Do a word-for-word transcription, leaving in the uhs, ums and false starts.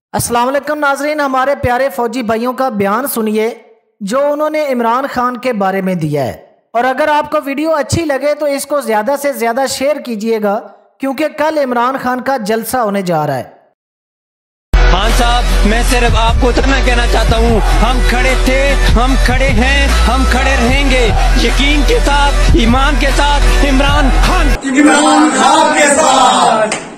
अस्सलाम वालेकुम नाजरीन, हमारे प्यारे फौजी भाइयों का बयान सुनिए जो उन्होंने इमरान खान के बारे में दिया है। और अगर आपको वीडियो अच्छी लगे तो इसको ज़्यादा से ज़्यादा शेयर कीजिएगा क्योंकि कल इमरान खान का जलसा होने जा रहा है। खान साहब, मैं सिर्फ आपको इतना कहना चाहता हूँ, हम खड़े थे, हम खड़े हैं, हम खड़े रहेंगे, यकीन के साथ, ईमान के साथ, इमरान खान इमरान खान के साथ।